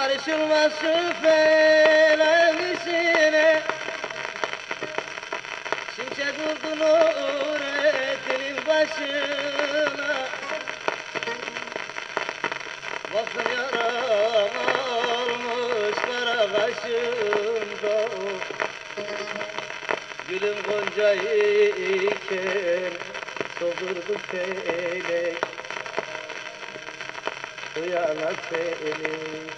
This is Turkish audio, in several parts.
Karışılması feleğisine, şimşek vurdu Nurettin'in başına. Baktım yaram olmuş kara kaşımda, gülüm gonca iken soldurdu felek, uyanak felek.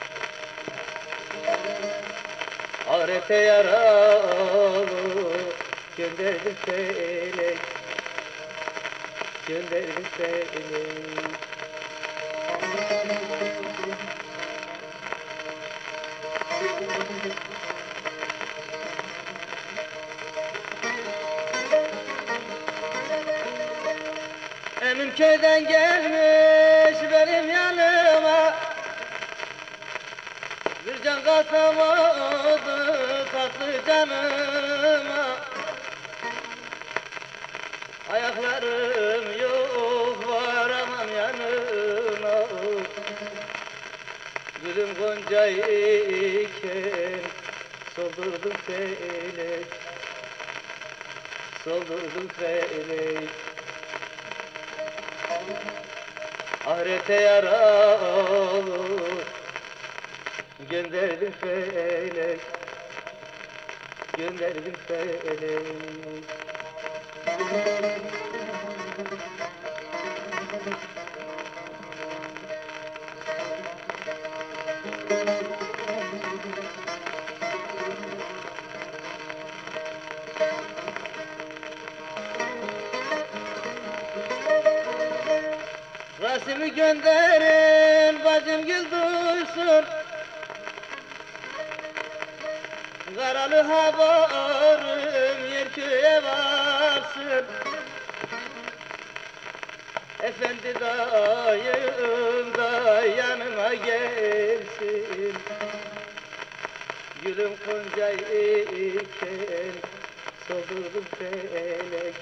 Ahirete yaralı gönderdi felek, gönderdi felek. Emin köyden gelmiş benim yanıma, bir can katamadı tatlı canıma. Ayaklarım yok varamam yanına, gülüm gonca iken soldurdum felek, soldurdum felek. Ahirete yaralı gönderdim felek, gönderdim felek. Rasimi gönderin bacım gül duysun, karalı havarım yer köye varsın. Efendi dayım da yanıma gelsin, gülüm gonca iken soldurdum felek,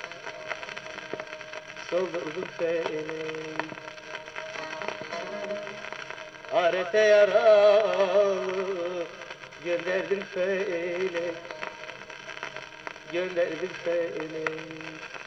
soldurdum felek. Ahirete yaralı gönderdim felek, gönderdim felek.